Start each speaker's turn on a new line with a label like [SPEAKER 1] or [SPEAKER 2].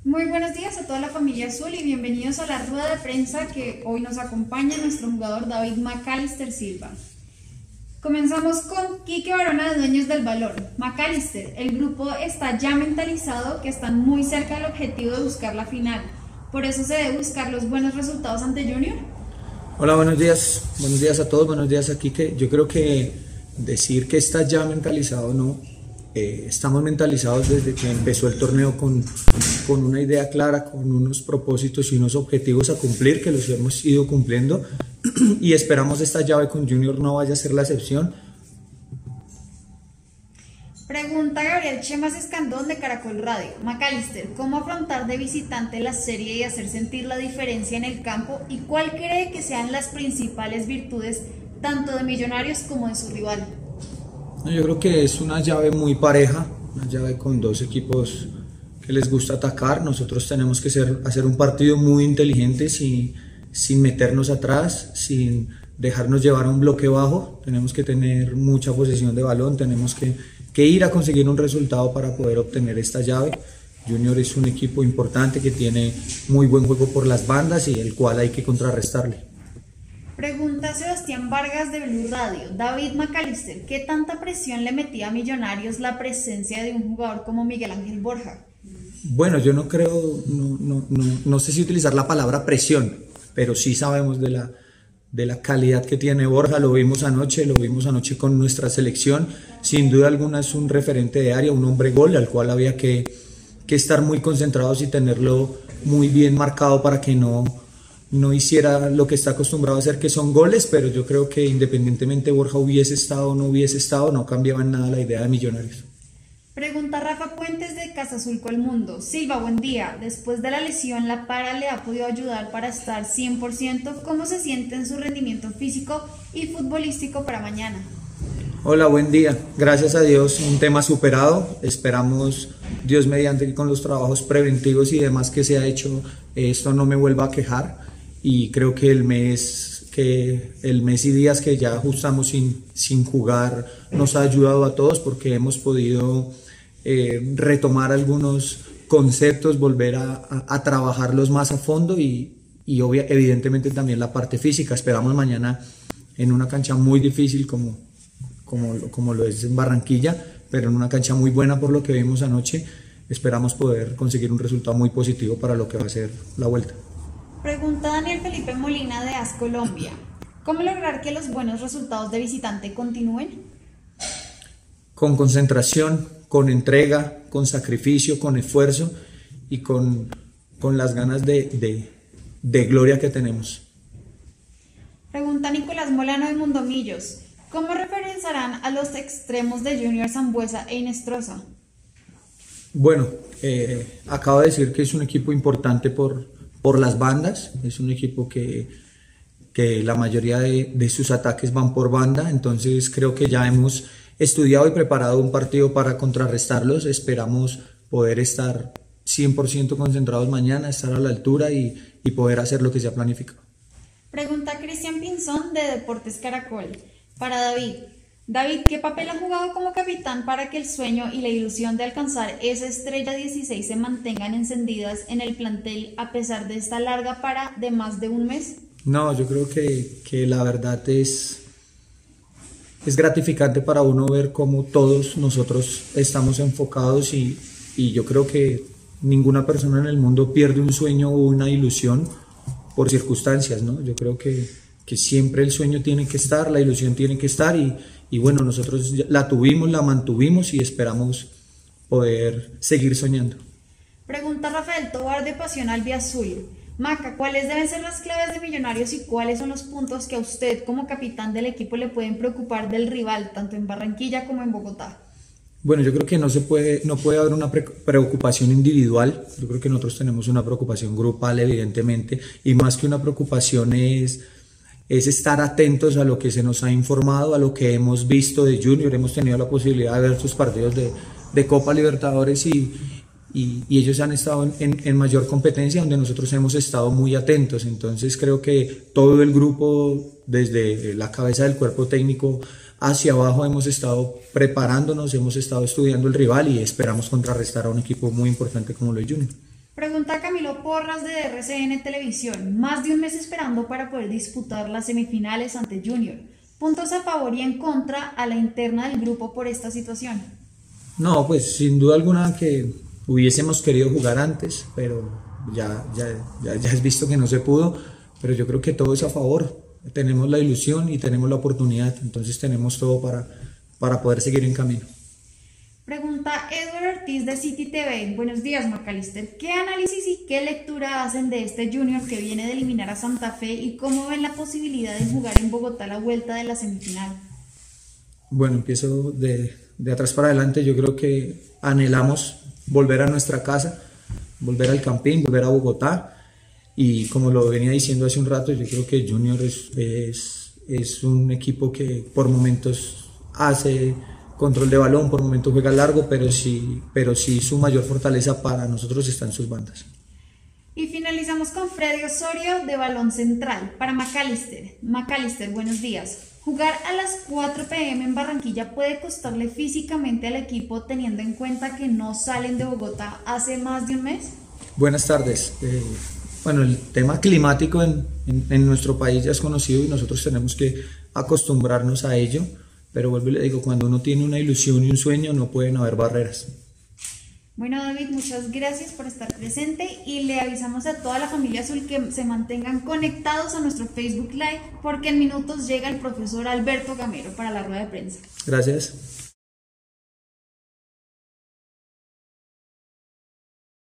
[SPEAKER 1] Muy buenos días a toda la familia azul y bienvenidos a la rueda de prensa que hoy nos acompaña nuestro jugador David McAllister Silva. Comenzamos con Quique Barona de Dueños del Balón. McAllister, el grupo está ya mentalizado que están muy cerca del objetivo de buscar la final. ¿Por eso se debe buscar los buenos resultados ante Junior?
[SPEAKER 2] Hola, buenos días a todos, buenos días a Quique. Yo creo que decir que está ya mentalizado no. Estamos mentalizados desde que empezó el torneo con una idea clara, con unos propósitos y unos objetivos a cumplir que los hemos ido cumpliendo y esperamos esta llave con Junior no vaya a ser la excepción.
[SPEAKER 1] Pregunta Gabriel Chemas Escandón de Caracol Radio. McAllister, ¿cómo afrontar de visitante la serie y hacer sentir la diferencia en el campo? ¿Y cuál cree que sean las principales virtudes tanto de Millonarios como de su rival?
[SPEAKER 2] Yo creo que es una llave muy pareja, una llave con dos equipos que les gusta atacar. Nosotros tenemos que hacer un partido muy inteligente sin meternos atrás, sin dejarnos llevar a un bloque bajo. Tenemos que tener mucha posesión de balón, tenemos que ir a conseguir un resultado para poder obtener esta llave. Junior es un equipo importante que tiene muy buen juego por las bandas y el cual hay que contrarrestarle.
[SPEAKER 1] Pregunta Sebastián Vargas de Blue Radio. David McAllister, ¿qué tanta presión le metía a Millonarios la presencia de un jugador como Miguel Ángel Borja?
[SPEAKER 2] Bueno, yo no creo, no sé si utilizar la palabra presión, pero sí sabemos de la calidad que tiene Borja. Lo vimos anoche con nuestra selección. Sin duda alguna es un referente de área, un hombre gol al cual había que estar muy concentrados y tenerlo muy bien marcado para que no hiciera lo que está acostumbrado a hacer, que son goles, pero yo creo que independientemente Borja hubiese estado o no hubiese estado, no cambiaba en nada la idea de Millonarios.
[SPEAKER 1] Pregunta Rafa Puentes de Casa Azul Colmundo. Silva, buen día. Después de la lesión, ¿la para le ha podido ayudar para estar 100%? ¿Cómo se siente en su rendimiento físico y futbolístico para mañana?
[SPEAKER 2] Hola, buen día. Gracias a Dios, un tema superado. Esperamos, Dios mediante, que con los trabajos preventivos y demás que se ha hecho, esto no me vuelva a quejar. Y creo que el mes y días que ya ajustamos sin jugar nos ha ayudado a todos porque hemos podido retomar algunos conceptos, volver a trabajarlos más a fondo y evidentemente también la parte física. Esperamos mañana en una cancha muy difícil como lo es en Barranquilla, pero en una cancha muy buena por lo que vimos anoche. Esperamos poder conseguir un resultado muy positivo para lo que va a ser la vuelta.
[SPEAKER 1] Pregunta Daniel Felipe Molina de AS Colombia. ¿Cómo lograr que los buenos resultados de visitante continúen?
[SPEAKER 2] Con concentración, con entrega, con sacrificio, con esfuerzo y con las ganas de gloria que tenemos.
[SPEAKER 1] Pregunta Nicolás Molano de Mundomillos. ¿Cómo referenciarán a los extremos de Junior Sambueza e Inestrosa?
[SPEAKER 2] Bueno, acabo de decir que es un equipo importante por las bandas, es un equipo que la mayoría de sus ataques van por banda, entonces creo que ya hemos estudiado y preparado un partido para contrarrestarlos. Esperamos poder estar 100% concentrados mañana, estar a la altura y poder hacer lo que se ha planificado.
[SPEAKER 1] Pregunta Cristian Pinzón de Deportes Caracol. Para David. David, ¿qué papel ha jugado como capitán para que el sueño y la ilusión de alcanzar esa estrella 16 se mantengan encendidas en el plantel a pesar de esta larga para de más de un mes?
[SPEAKER 2] No, yo creo que la verdad es gratificante para uno ver cómo todos nosotros estamos enfocados y yo creo que ninguna persona en el mundo pierde un sueño o una ilusión por circunstancias, ¿no? Yo creo que siempre el sueño tiene que estar, la ilusión tiene que estar y bueno, nosotros la tuvimos, la mantuvimos y esperamos poder seguir soñando.
[SPEAKER 1] Pregunta Rafael Tobar de Pasión Albiazul. Maca, ¿cuáles deben ser las claves de Millonarios y cuáles son los puntos que a usted como capitán del equipo le pueden preocupar del rival, tanto en Barranquilla como en Bogotá?
[SPEAKER 2] Bueno, yo creo que no puede haber una preocupación individual. Yo creo que nosotros tenemos una preocupación grupal, evidentemente, y más que una preocupación es estar atentos a lo que se nos ha informado, a lo que hemos visto de Junior. Hemos tenido la posibilidad de ver sus partidos de Copa Libertadores y ellos han estado en mayor competencia, donde nosotros hemos estado muy atentos. Entonces creo que todo el grupo, desde la cabeza del cuerpo técnico hacia abajo, hemos estado preparándonos, hemos estado estudiando el rival y esperamos contrarrestar a un equipo muy importante como lo es Junior.
[SPEAKER 1] Pregunta Camilo Porras de RCN Televisión. Más de un mes esperando para poder disputar las semifinales ante Junior. Puntos a favor y en contra a la interna del grupo por esta situación.
[SPEAKER 2] No, pues sin duda alguna que hubiésemos querido jugar antes, pero ya es visto que no se pudo, pero yo creo que todo es a favor. Tenemos la ilusión y tenemos la oportunidad, entonces tenemos todo para poder seguir en camino.
[SPEAKER 1] Pregunta Edward Ortiz de City TV. Buenos días, Macalister. ¿Qué análisis y qué lectura hacen de este Junior que viene de eliminar a Santa Fe y cómo ven la posibilidad de jugar en Bogotá la vuelta de la semifinal?
[SPEAKER 2] Bueno, empiezo de atrás para adelante. Yo creo que anhelamos volver a nuestra casa, volver al Campín, volver a Bogotá. Y como lo venía diciendo hace un rato, yo creo que Junior es un equipo que por momentos hace control de balón, por momentos juega largo, pero sí su mayor fortaleza para nosotros está en sus bandas.
[SPEAKER 1] Y finalizamos con Freddy Osorio de Balón Central para Macalister. Macalister, buenos días. ¿Jugar a las 4 p.m. en Barranquilla puede costarle físicamente al equipo teniendo en cuenta que no salen de Bogotá hace más de un mes?
[SPEAKER 2] Buenas tardes. Bueno, el tema climático en nuestro país ya es conocido y nosotros tenemos que acostumbrarnos a ello, pero vuelvo y le digo, cuando uno tiene una ilusión y un sueño no pueden haber barreras.
[SPEAKER 1] Bueno, David, muchas gracias por estar presente y le avisamos a toda la familia azul que se mantengan conectados a nuestro Facebook Live porque en minutos llega el profesor Alberto Gamero para la rueda de prensa.
[SPEAKER 2] Gracias.